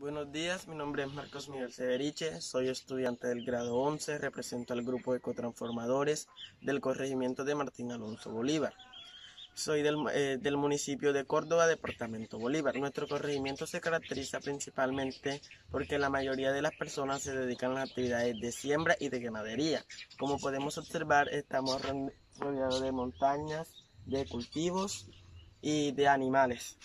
Buenos días, mi nombre es Marcos Miguel Severiche, soy estudiante del grado 11, represento al grupo de ecotransformadores del corregimiento de Martín Alonso Bolívar. Soy del municipio de Córdoba, departamento Bolívar. Nuestro corregimiento se caracteriza principalmente porque la mayoría de las personas se dedican a las actividades de siembra y de ganadería. Como podemos observar, estamos rodeados de montañas, de cultivos y de animales.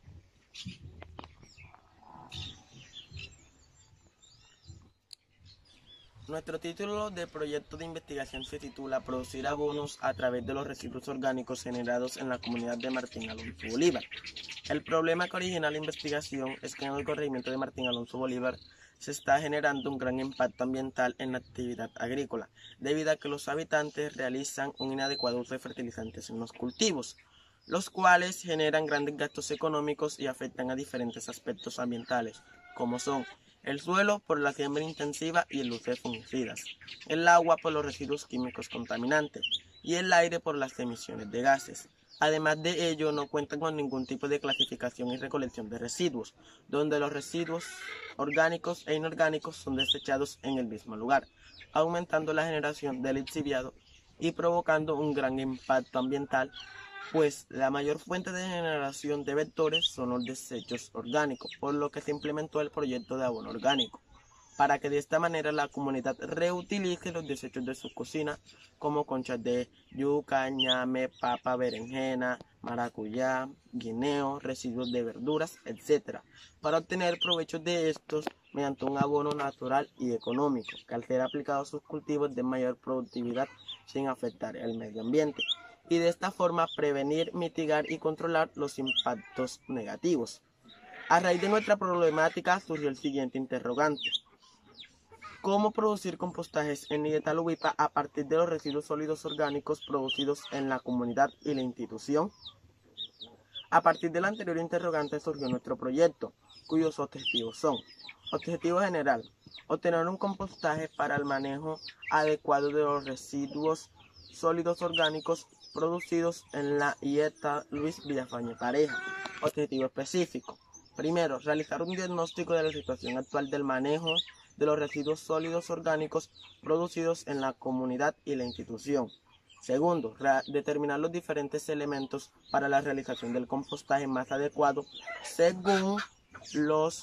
Nuestro título de proyecto de investigación se titula Producir abonos a través de los residuos orgánicos generados en la comunidad de Martín Alonso Bolívar. El problema que origina la investigación es que en el corregimiento de Martín Alonso Bolívar se está generando un gran impacto ambiental en la actividad agrícola, debido a que los habitantes realizan un inadecuado uso de fertilizantes en los cultivos, los cuales generan grandes gastos económicos y afectan a diferentes aspectos ambientales, como son el suelo por la siembra intensiva y el uso de fungicidas, el agua por los residuos químicos contaminantes y el aire por las emisiones de gases. Además de ello, no cuentan con ningún tipo de clasificación y recolección de residuos, donde los residuos orgánicos e inorgánicos son desechados en el mismo lugar, aumentando la generación de lixiviado y provocando un gran impacto ambiental, pues la mayor fuente de generación de vectores son los desechos orgánicos, por lo que se implementó el proyecto de abono orgánico, para que de esta manera la comunidad reutilice los desechos de su cocina, como conchas de yuca, ñame, papa, berenjena, maracuyá, guineo, residuos de verduras, etc., para obtener provechos de estos mediante un abono natural y económico, que al ser aplicado a sus cultivos de mayor productividad sin afectar el medio ambiente, y de esta forma prevenir, mitigar y controlar los impactos negativos. A raíz de nuestra problemática surgió el siguiente interrogante: ¿cómo producir compostajes en Italuipa a partir de los residuos sólidos orgánicos producidos en la comunidad y la institución? A partir del anterior interrogante surgió nuestro proyecto, cuyos objetivos son: objetivo general, obtener un compostaje para el manejo adecuado de los residuos sólidos orgánicos producidos en la IETA Luis Villafañe Pareja. Objetivo específico: primero, realizar un diagnóstico de la situación actual del manejo de los residuos sólidos orgánicos producidos en la comunidad y la institución. Segundo, determinar los diferentes elementos para la realización del compostaje más adecuado según los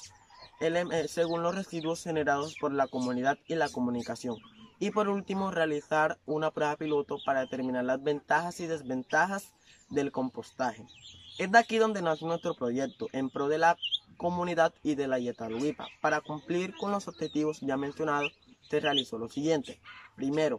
residuos generados por la comunidad y la comunicación. Y por último, realizar una prueba piloto para determinar las ventajas y desventajas del compostaje. Es de aquí donde nace nuestro proyecto, en pro de la comunidad y de la Italuipa. Para cumplir con los objetivos ya mencionados, se realizó lo siguiente. Primero,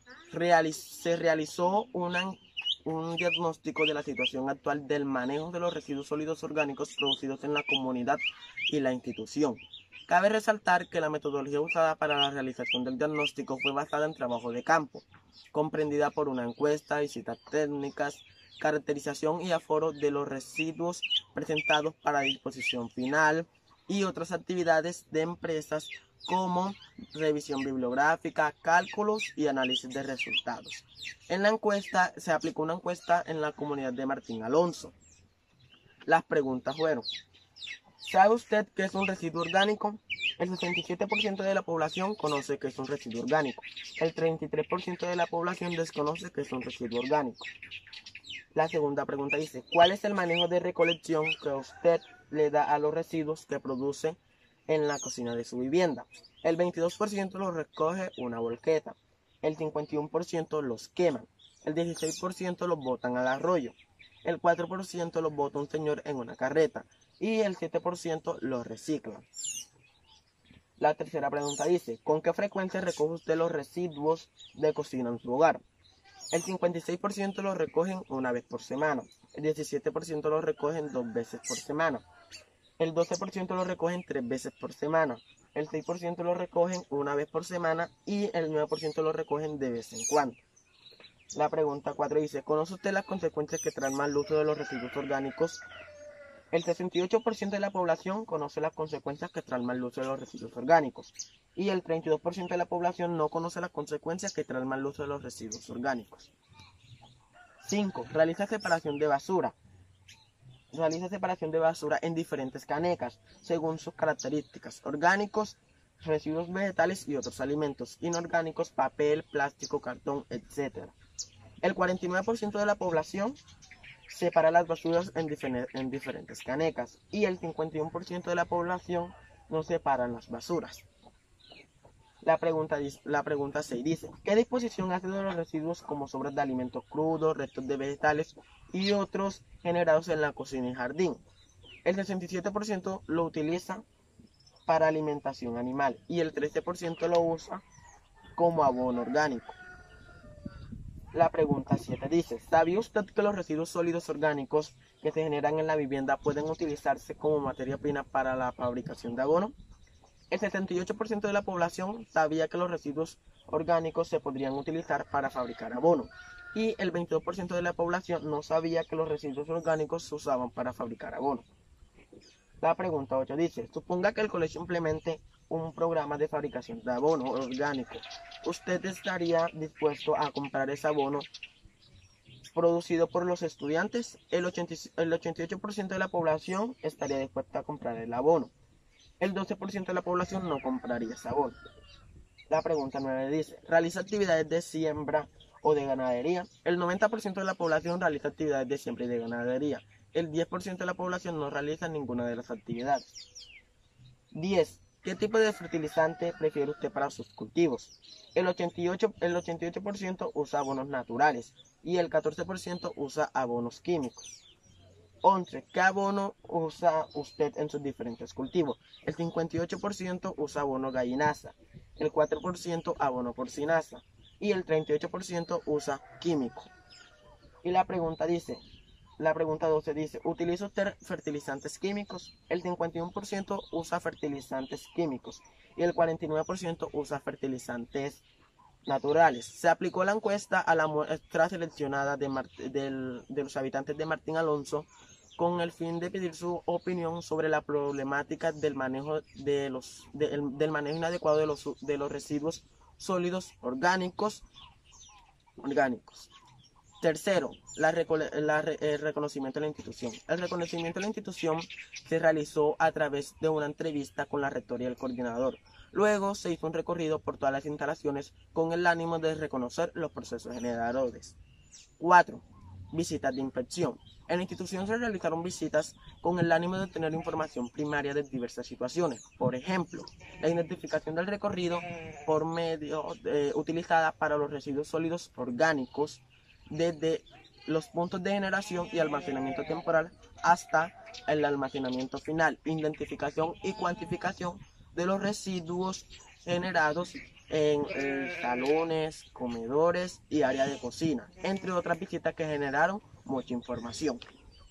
se realizó un diagnóstico de la situación actual del manejo de los residuos sólidos orgánicos producidos en la comunidad y la institución. Cabe resaltar que la metodología usada para la realización del diagnóstico fue basada en trabajo de campo, comprendida por una encuesta, visitas técnicas, caracterización y aforo de los residuos presentados para disposición final y otras actividades de empresas como revisión bibliográfica, cálculos y análisis de resultados. En la encuesta se aplicó una encuesta en la comunidad de Martín Alonso. Las preguntas fueron: ¿sabe usted qué es un residuo orgánico? El 67% de la población conoce que es un residuo orgánico. El 33% de la población desconoce que es un residuo orgánico. La segunda pregunta dice: ¿cuál es el manejo de recolección que usted le da a los residuos que produce en la cocina de su vivienda? El 22% los recoge una volqueta, el 51% los queman, el 16% los botan al arroyo, el 4% los bota un señor en una carreta y el 7% los recicla. La tercera pregunta dice: ¿con qué frecuencia recoge usted los residuos de cocina en su hogar? El 56% los recogen una vez por semana, el 17% los recogen 2 veces por semana, el 12% los recogen 3 veces por semana, el 6% los recogen una vez por semana y el 9% los recogen de vez en cuando. La pregunta 4 dice: ¿conoce usted las consecuencias que trae el mal uso de los residuos orgánicos? El 68% de la población conoce las consecuencias que trae el mal uso de los residuos orgánicos y el 32% de la población no conoce las consecuencias que trae el mal uso de los residuos orgánicos. 5. Realiza separación de basura. realiza separación de basura en diferentes canecas, según sus características: orgánicos, residuos vegetales y otros alimentos; inorgánicos, papel, plástico, cartón, etc. El 49% de la población separa las basuras en diferentes canecas y el 51% de la población no separan las basuras. La pregunta 6 dice: ¿qué disposición hace de los residuos como sobras de alimentos crudos, restos de vegetales y otros generados en la cocina y jardín? El 67% lo utiliza para alimentación animal y el 13% lo usa como abono orgánico. La pregunta 7 dice: ¿sabía usted que los residuos sólidos orgánicos que se generan en la vivienda pueden utilizarse como materia prima para la fabricación de abono? El 78% de la población sabía que los residuos orgánicos se podrían utilizar para fabricar abono y el 22% de la población no sabía que los residuos orgánicos se usaban para fabricar abono. La pregunta 8 dice: suponga que el colegio implemente un programa de fabricación de abono orgánico. ¿Usted estaría dispuesto a comprar ese abono producido por los estudiantes? El 88% de la población estaría dispuesta a comprar el abono. El 12% de la población no compraría ese abono. La pregunta 9 dice: ¿realiza actividades de siembra o de ganadería? El 90% de la población realiza actividades de siembra y de ganadería. El 10% de la población no realiza ninguna de las actividades. 10. ¿Qué tipo de fertilizante prefiere usted para sus cultivos? El 88% usa abonos naturales y el 14% usa abonos químicos. 11. ¿Qué abono usa usted en sus diferentes cultivos? El 58% usa abono gallinaza, el 4% abono porcinaza y el 38% usa químico. Y la pregunta 12 dice: ¿utiliza usted fertilizantes químicos? El 51% usa fertilizantes químicos y el 49% usa fertilizantes naturales. Se aplicó la encuesta a la muestra seleccionada de los habitantes de Martín Alonso con el fin de pedir su opinión sobre la problemática del manejo inadecuado de los residuos sólidos orgánicos. Tercero, el reconocimiento de la institución. El reconocimiento de la institución se realizó a través de una entrevista con la rectora y el coordinador. Luego se hizo un recorrido por todas las instalaciones con el ánimo de reconocer los procesos generadores. 4. Visitas de inspección. En la institución se realizaron visitas con el ánimo de obtener información primaria de diversas situaciones. Por ejemplo, la identificación del recorrido por medio utilizada para los residuos sólidos orgánicos, desde los puntos de generación y almacenamiento temporal hasta el almacenamiento final, identificación y cuantificación de los residuos generados en salones, comedores y área de cocina, entre otras visitas que generaron mucha información.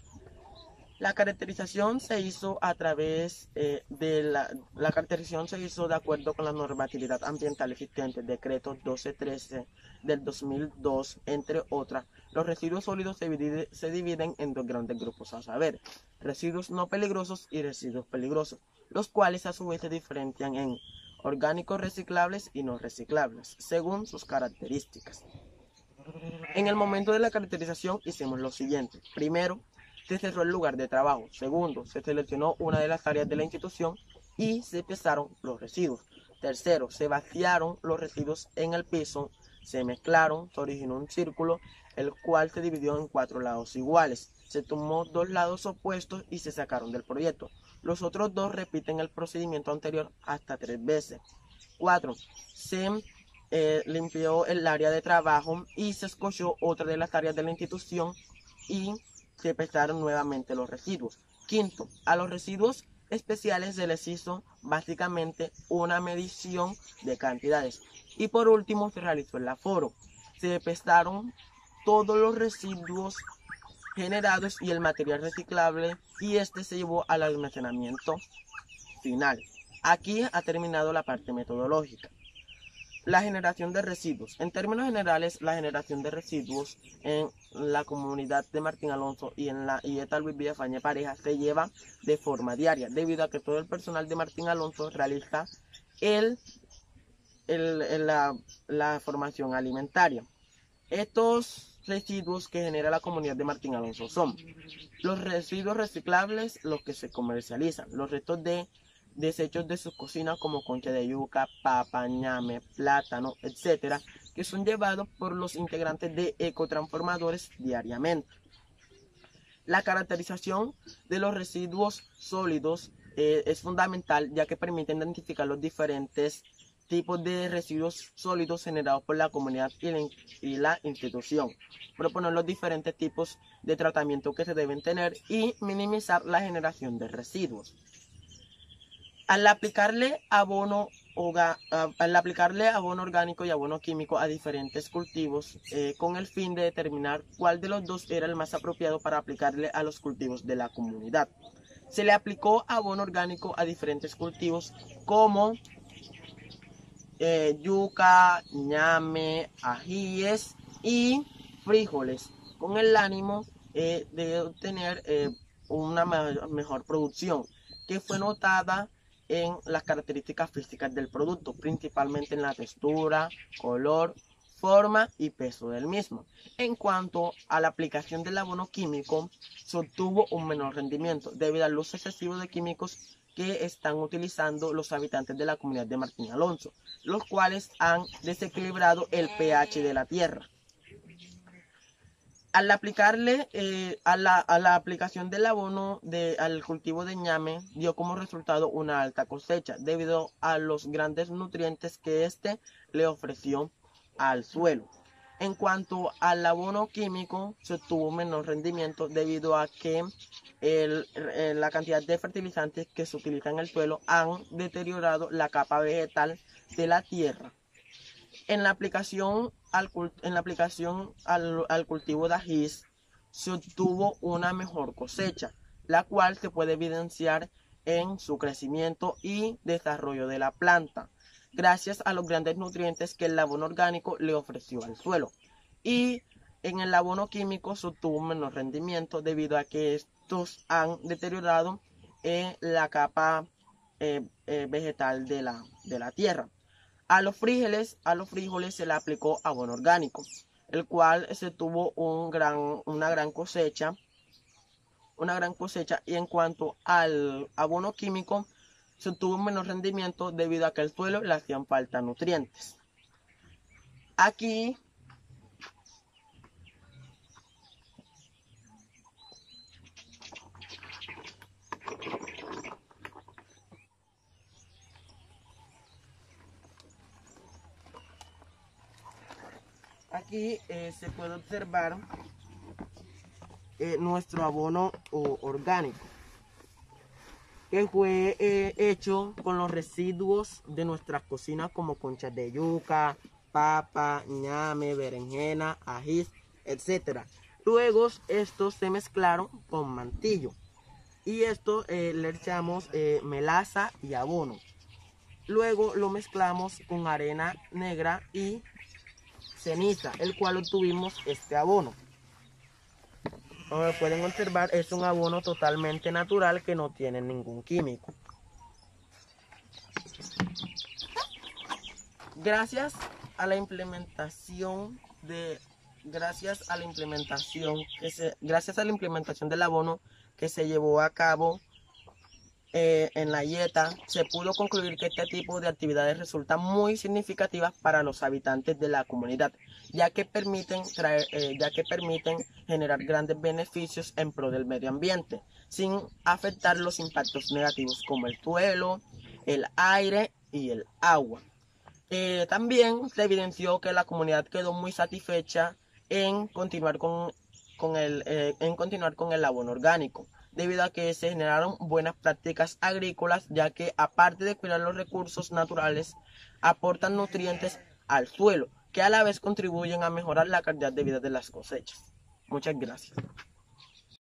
La caracterización se hizo a través la caracterización se hizo de acuerdo con la normatividad ambiental existente, decreto 1213 del 2002, entre otras. Los residuos sólidos se dividen en dos grandes grupos, a saber, residuos no peligrosos y residuos peligrosos, los cuales a su vez se diferencian en orgánicos reciclables y no reciclables, según sus características. En el momento de la caracterización hicimos lo siguiente: primero, se cerró el lugar de trabajo. Segundo, se seleccionó una de las áreas de la institución y se pesaron los residuos. Tercero, se vaciaron los residuos en el piso, se mezclaron, se originó un círculo, el cual se dividió en 4 lados iguales. Se tomó 2 lados opuestos y se sacaron del proyecto. Los otros 2 repiten el procedimiento anterior hasta 3 veces. 4. Se limpió el área de trabajo y se escogió otra de las áreas de la institución y se pesaron nuevamente los residuos. Quinto, a los residuos especiales se les hizo básicamente una medición de cantidades. Y por último se realizó el aforo. Se pesaron todos los residuos generados y el material reciclable y este se llevó al almacenamiento final. Aquí ha terminado la parte metodológica. La generación de residuos. En términos generales, la generación de residuos en la comunidad de Martín Alonso y en la IETA Luis Villafañe Pareja se lleva de forma diaria, debido a que todo el personal de Martín Alonso realiza la formación alimentaria. Estos residuos que genera la comunidad de Martín Alonso son Los residuos reciclables, los que se comercializan, los restos de desechos de sus cocinas como concha de yuca, papa, ñame, plátano, etcétera, que son llevados por los integrantes de ecotransformadores diariamente. La caracterización de los residuos sólidos es fundamental, ya que permite identificar los diferentes tipos de residuos sólidos generados por la comunidad y la institución, proponer los diferentes tipos de tratamiento que se deben tener y minimizar la generación de residuos. Al aplicarle abono orgánico y abono químico a diferentes cultivos con el fin de determinar cuál de los dos era el más apropiado para aplicarle a los cultivos de la comunidad. Se le aplicó abono orgánico a diferentes cultivos como yuca, ñame, ajíes y frijoles, con el ánimo de obtener una mejor producción, que fue notada en las características físicas del producto, principalmente en la textura, color, forma y peso del mismo. En cuanto a la aplicación del abono químico, se obtuvo un menor rendimiento debido al uso excesivo de químicos que están utilizando los habitantes de la comunidad de Martín Alonso, los cuales han desequilibrado el pH de la tierra. Al aplicarle a la aplicación del abono al cultivo de ñame dio como resultado una alta cosecha debido a los grandes nutrientes que éste le ofreció al suelo. En cuanto al abono químico, se obtuvo menor rendimiento debido a que la cantidad de fertilizantes que se utilizan en el suelo han deteriorado la capa vegetal de la tierra. En la aplicación al cultivo de ajíes se obtuvo una mejor cosecha, la cual se puede evidenciar en su crecimiento y desarrollo de la planta, gracias a los grandes nutrientes que el abono orgánico le ofreció al suelo. Y en el abono químico se obtuvo un menor rendimiento debido a que estos han deteriorado la capa vegetal de la tierra. A los frijoles se le aplicó abono orgánico, el cual se tuvo una gran cosecha. Y en cuanto al abono químico, se tuvo un menor rendimiento debido a que al suelo le hacían falta nutrientes. Aquí se puede observar nuestro abono orgánico, que fue hecho con los residuos de nuestras cocinas como conchas de yuca, papa, ñame, berenjena, ají, etc. Luego estos se mezclaron con mantillo y esto le echamos melaza y abono. Luego lo mezclamos con arena negra y ceniza, el cual obtuvimos este abono. Como pueden observar, es un abono totalmente natural que no tiene ningún químico. Gracias a la implementación del abono que se llevó a cabo en la IETA, se pudo concluir que este tipo de actividades resultan muy significativas para los habitantes de la comunidad, ya que permiten generar grandes beneficios en pro del medio ambiente, sin afectar los impactos negativos como el suelo, el aire y el agua. También se evidenció que la comunidad quedó muy satisfecha en continuar con el abono orgánico, debido a que se generaron buenas prácticas agrícolas, ya que aparte de cuidar los recursos naturales, aportan nutrientes al suelo, que a la vez contribuyen a mejorar la calidad de vida de las cosechas. Muchas gracias.